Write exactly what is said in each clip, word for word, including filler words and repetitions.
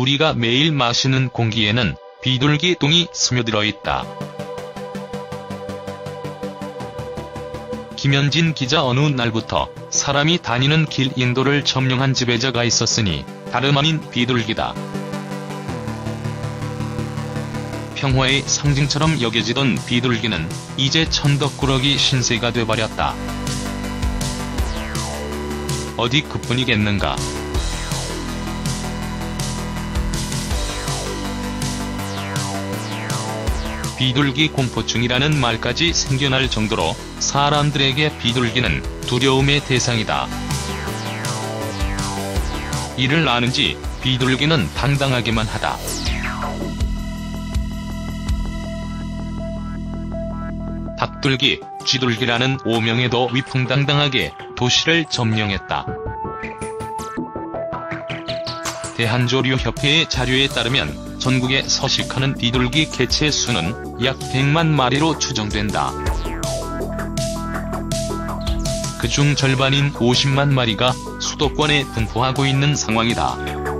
우리가 매일 마시는 공기에는 비둘기 똥이 스며들어 있다. 김현진 기자 어느 날부터 사람이 다니는 길 인도를 점령한 지배자가 있었으니 다름 아닌 비둘기다. 평화의 상징처럼 여겨지던 비둘기는 이제 천덕꾸러기 신세가 돼버렸다. 어디 그뿐이겠는가. 비둘기 공포증이라는 말까지 생겨날 정도로 사람들에게 비둘기는 두려움의 대상이다. 이를 아는지 비둘기는 당당하기만 하다. 닭둘기, 쥐둘기라는 오명에도 위풍당당하게 도시를 점령했다. 대한조류협회의 자료에 따르면 전국에 서식하는 비둘기 개체 수는 약 백만 마리로 추정된다. 그중 절반인 오십만 마리가 수도권에 분포하고 있는 상황이다.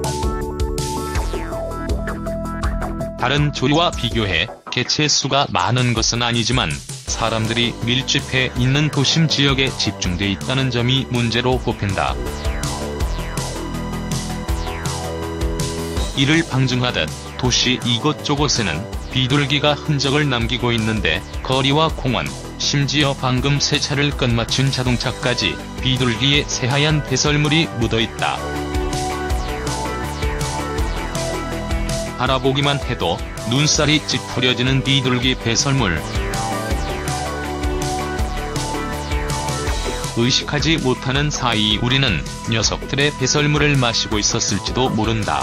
다른 조류와 비교해 개체 수가 많은 것은 아니지만 사람들이 밀집해 있는 도심 지역에 집중돼 있다는 점이 문제로 꼽힌다. 이를 방증하듯 도시 이곳저곳에는 비둘기가 흔적을 남기고 있는데 거리와 공원, 심지어 방금 세차를 끝마친 자동차까지 비둘기의 새하얀 배설물이 묻어있다. 바라보기만 해도 눈살이 찌푸려지는 비둘기 배설물. 의식하지 못하는 사이 우리는 녀석들의 배설물을 마시고 있었을지도 모른다.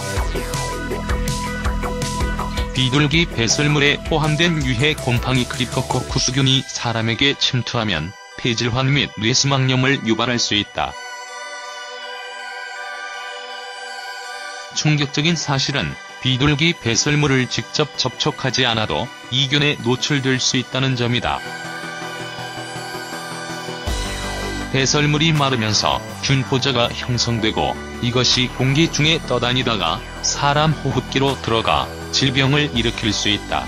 비둘기 배설물에 포함된 유해 곰팡이 크립토코쿠스균이 사람에게 침투하면 폐질환 및 뇌수막염을 유발할 수 있다. 충격적인 사실은 비둘기 배설물을 직접 접촉하지 않아도 이균에 노출될 수 있다는 점이다. 배설물이 마르면서 균포자가 형성되고 이것이 공기 중에 떠다니다가 사람 호흡기로 들어가 질병을 일으킬 수 있다.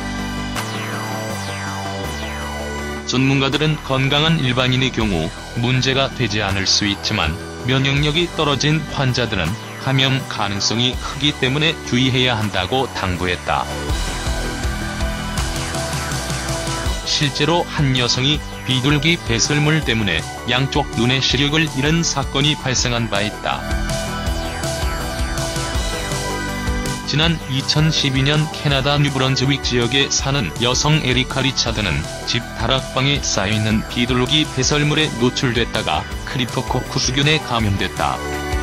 전문가들은 건강한 일반인의 경우 문제가 되지 않을 수 있지만 면역력이 떨어진 환자들은 감염 가능성이 크기 때문에 주의해야 한다고 당부했다. 실제로 한 여성이 비둘기 배설물 때문에 양쪽 눈의 시력을 잃은 사건이 발생한 바 있다. 지난 이천십이 년 캐나다 뉴브런즈윅 지역에 사는 여성 에리카 리차드는 집 다락방에 쌓여있는 비둘기 배설물에 노출됐다가 크립토코쿠스균에 감염됐다.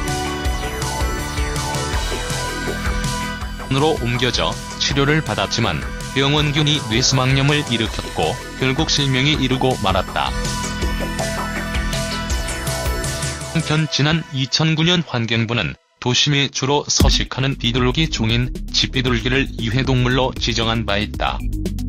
으로 옮겨져 치료를 받았지만 병원균이 뇌수막염을 일으켰고 결국 실명에 이르고 말았다. 한편 지난 이천구 년 환경부는 도심에 주로 서식하는 비둘기 종인 집비둘기를 유해동물로 지정한 바 있다.